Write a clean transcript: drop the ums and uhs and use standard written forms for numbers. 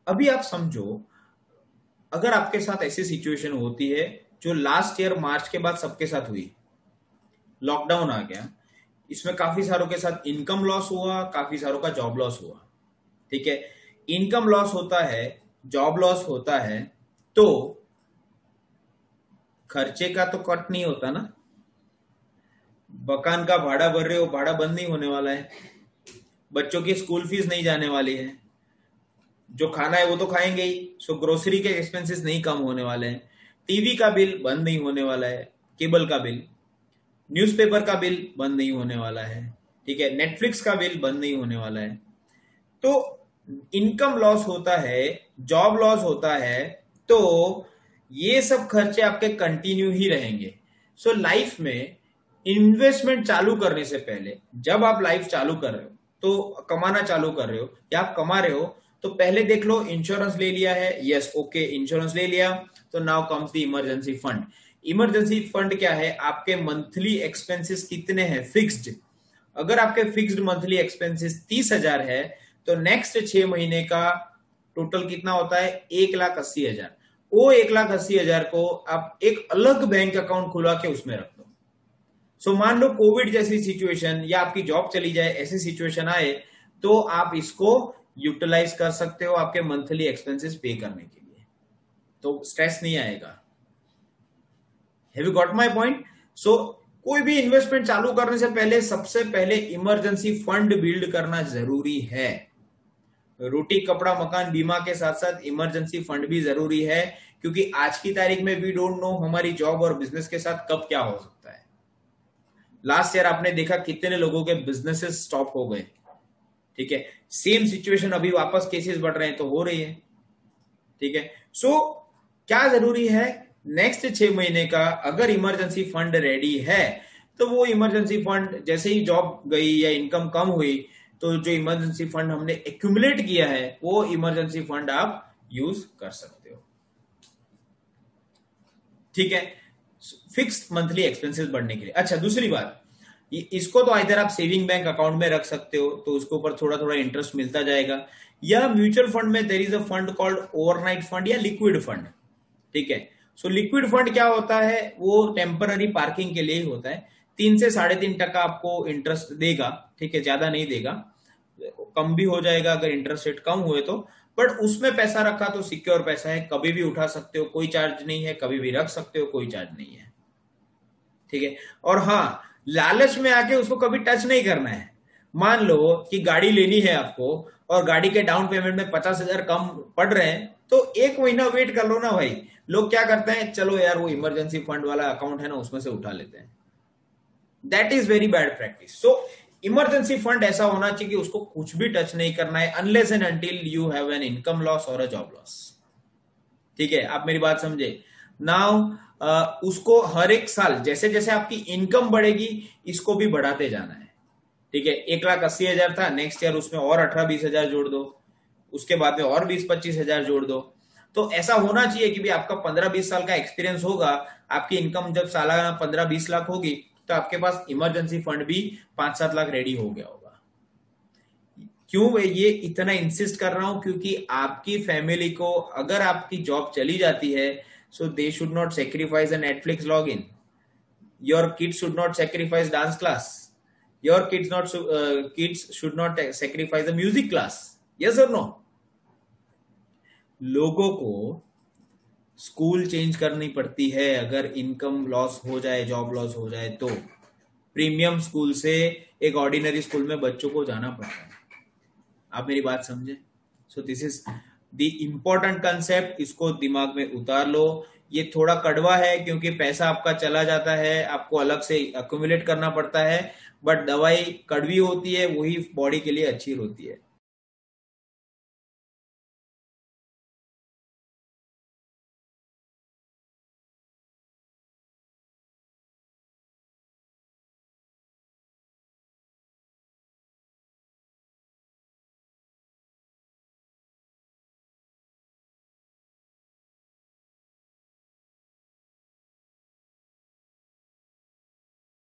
अभी आप समझो, अगर आपके साथ ऐसी सिचुएशन होती है जो लास्ट ईयर मार्च के बाद सबके साथ हुई, लॉकडाउन आ गया, इसमें काफी सारों के साथ इनकम लॉस हुआ, काफी सारों का जॉब लॉस हुआ। ठीक है, इनकम लॉस होता है, जॉब लॉस होता है, तो खर्चे का तो कट नहीं होता ना। मकान का भाड़ा भर रहे हो, भाड़ा बंद नहीं होने वाला है। बच्चों की स्कूल फीस नहीं जाने वाली है। जो खाना है वो तो खाएंगे ही, सो ग्रोसरी के एक्सपेंसेस नहीं कम होने वाले हैं। टीवी का बिल बंद नहीं होने वाला है, केबल का बिल, न्यूज़पेपर का बिल बंद नहीं होने वाला है। ठीक है, नेटफ्लिक्स का बिल बंद नहीं होने वाला है। तो इनकम लॉस होता है, जॉब लॉस होता है, तो ये सब खर्चे आपके कंटिन्यू ही रहेंगे। सो लाइफ में इन्वेस्टमेंट चालू करने से पहले, जब आप लाइफ चालू कर रहे हो, तो कमाना चालू कर रहे हो या आप कमा रहे हो, तो पहले देख लो इंश्योरेंस ले लिया है, यस ओके, इंश्योरेंस ले लिया, तो now comes the emergency fund. Emergency fund क्या है? आपके मंथली एक्सपेंसेस कितने हैं फिक्स्ड। अगर आपके फिक्स्ड मंथली एक्सपेंसेस 30,000 है, तो नेक्स्ट 6 महीने का टोटल कितना होता है? 1,80,000। वो 1,80,000 को आप एक अलग बैंक अकाउंट खुला के उसमें रख दो। सो मान लो कोविड जैसी सिचुएशन या आपकी जॉब चली जाए, ऐसी सिचुएशन आए, तो आप इसको यूटिलाइज कर सकते हो आपके मंथली एक्सपेंसेस पे करने के लिए, तो स्ट्रेस नहीं आएगा। Have you got my point? So कोई भी इन्वेस्टमेंट चालू करने से पहले सबसे पहले इमरजेंसी फंड बिल्ड करना जरूरी है। रोटी कपड़ा मकान बीमा के साथ साथ इमरजेंसी फंड भी जरूरी है, क्योंकि आज की तारीख में वी डोंट नो हमारी जॉब और बिजनेस के साथ कब क्या हो सकता है। लास्ट ईयर आपने देखा कितने लोगों के बिजनेसेस स्टॉप हो गए। ठीक है, सेम सिचुएशन अभी वापस केसेस बढ़ रहे हैं तो हो रही है। ठीक है, सो क्या जरूरी है? नेक्स्ट 6 महीने का अगर इमरजेंसी फंड रेडी है, तो वो इमरजेंसी फंड जैसे ही जॉब गई या इनकम कम हुई, तो जो इमरजेंसी फंड हमने एक्यूमुलेट किया है, वो इमरजेंसी फंड आप यूज कर सकते हो। ठीक है, फिक्स्ड मंथली एक्सपेंसेस बढ़ने के लिए। अच्छा, दूसरी बात, इसको तो इधर आप सेविंग बैंक अकाउंट में रख सकते हो, तो उसके ऊपर थोड़ा थोड़ा इंटरेस्ट मिलता जाएगा, या म्यूचुअल फंड में there is a fund called overnight fund या लिक्विड फंड। ठीक है, सो लिक्विड फंड क्या होता है? वो टेम्पररी पार्किंग के लिए ही होता है। 3 से 3.5% आपको इंटरेस्ट देगा। ठीक है, ज्यादा नहीं देगा, कम भी हो जाएगा अगर इंटरेस्ट रेट कम हुए तो, बट उसमें पैसा रखा तो सिक्योर पैसा है, कभी भी उठा सकते हो, कोई चार्ज नहीं है, कभी भी रख सकते हो, कोई चार्ज नहीं है। ठीक है, और हाँ, लालच में आके उसको कभी टच नहीं करना है। मान लो कि गाड़ी लेनी है आपको और गाड़ी के डाउन पेमेंट में 50,000 कम पड़ रहे हैं, तो 1 महीना वेट कर लो ना भाई। लोग क्या करते हैं, चलो यार वो इमरजेंसी फंड वाला अकाउंट है ना, उसमें से उठा लेते हैं। That is very bad practice. So emergency fund ऐसा होना चाहिए कि उसको कुछ भी टच नहीं करना है, unless and until you have an income loss और अ जॉब लॉस। ठीक है, आप मेरी बात समझे? नाउ उसको हर एक साल जैसे जैसे आपकी इनकम बढ़ेगी, इसको भी बढ़ाते जाना है। ठीक है, 1,80,000 था, नेक्स्ट ईयर उसमें और 18-20 हजार जोड़ दो, उसके बाद में और 20-25 हजार जोड़ दो। तो ऐसा होना चाहिए कि भी आपका 15-20 साल का एक्सपीरियंस होगा, आपकी इनकम जब सालाना 15-20 लाख होगी, तो आपके पास इमरजेंसी फंड भी 5-7 लाख रेडी हो गया होगा। क्यों मैं ये इतना इंसिस्ट कर रहा हूं? क्योंकि आपकी फैमिली को, अगर आपकी जॉब चली जाती है, so they should not sacrifice a Netflix log in, your kids should not sacrifice dance class, your kids should not sacrifice a music class. Yes और नो? लोगों को स्कूल चेंज करनी पड़ती है अगर इनकम लॉस हो जाए, जॉब लॉस हो जाए, तो प्रीमियम स्कूल से एक ऑर्डिनरी स्कूल में बच्चों को जाना पड़ता है। आप मेरी बात समझे? So this is the important concept, इसको दिमाग में उतार लो। ये थोड़ा कड़वा है क्योंकि पैसा आपका चला जाता है, आपको अलग से अक्यूमुलेट करना पड़ता है, बट दवाई कड़वी होती है, वही बॉडी के लिए अच्छी होती है।